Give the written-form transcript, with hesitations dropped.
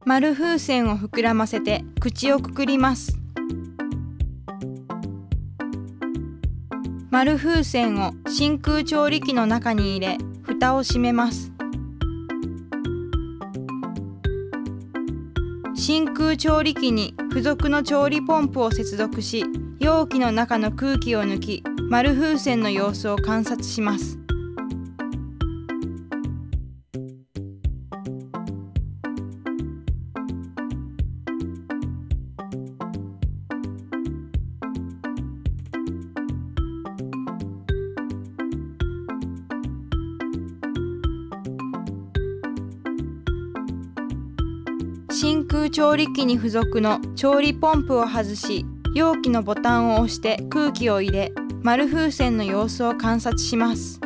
丸風船を膨らませて口をくくります。丸風船を真空調理器の中に入れ、蓋を閉めます。真空調理器に付属の調理ポンプを接続し、容器の中の空気を抜き、丸風船の様子を観察します。真空調理器に付属の調理ポンプを外し、容器のボタンを押して空気を入れ、丸風船の様子を観察します。